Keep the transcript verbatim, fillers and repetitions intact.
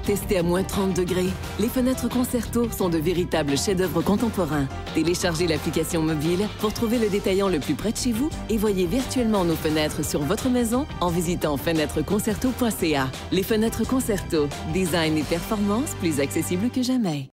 testées à moins trente degrés, les fenêtres Concerto sont de véritables chefs-d'œuvre contemporains. Téléchargez l'application mobile pour trouver le détaillant le plus près de chez vous et voyez virtuellement nos fenêtres sur votre maison en visitant fenêtre concerto point c a. Les fenêtres Concerto, design et performance plus accessibles que jamais.